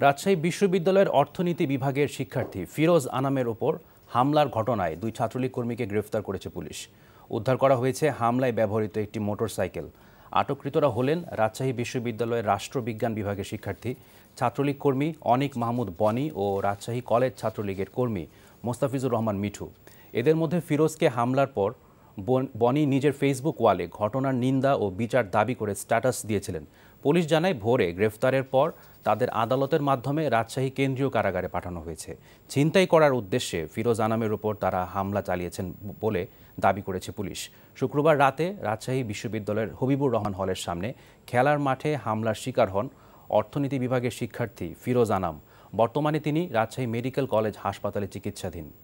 রাজশাহী বিশ্ববিদ্যালয়ের অর্থনীতি বিভাগের শিক্ষার্থী ফিরোজ আনামের ওপর হামলার ঘটনায় 2 ছাত্রলীগ কর্মীকে গ্রেফতার করেছে পুলিশ। উদ্ধার করা হয়েছে হামলায় ব্যবহৃত একটি মোটরসাইকেল। আটককৃতরা হলেন রাজশাহী বিশ্ববিদ্যালয়ের রাষ্ট্রবিজ্ঞান বিভাগের শিক্ষার্থী ছাত্রলীগ কর্মী অনিক মাহমুদ বনি ও রাজশাহী কলেজ ছাত্রলীগের কর্মী মোস্তাফিজুর রহমান মিঠু। এদের মধ্যে ফিরোজকে হামলার পর বনি নিজের ফেসবুক ওয়ালে ঘটনার নিন্দা ও বিচার দাবি করে স্ট্যাটাস দিয়েছিলেন। পুলিশ জানায় ভোরে গ্রেফতারের পর তাদের আদালতের মাধ্যমে রাজশাহী কেন্দ্রীয় কারাগারে পাঠানো হয়েছে। ছিনতাই করার উদ্দেশ্যে ফিরোজ আনামের উপর তারা হামলা চালিয়েছেন বলে দাবি করেছে পুলিশ। শুক্রবার রাতে রাজশাহী বিশ্ববিদ্যালয়ের হবিবুর রহমান হলের সামনে খেলার মাঠে হামলার শিকার হন অর্থনীতি বিভাগের শিক্ষার্থী ফিরোজ আনাম। বর্তমানে তিনি রাজশাহী মেডিকেল কলেজ হাসপাতালে চিকিৎসাধীন।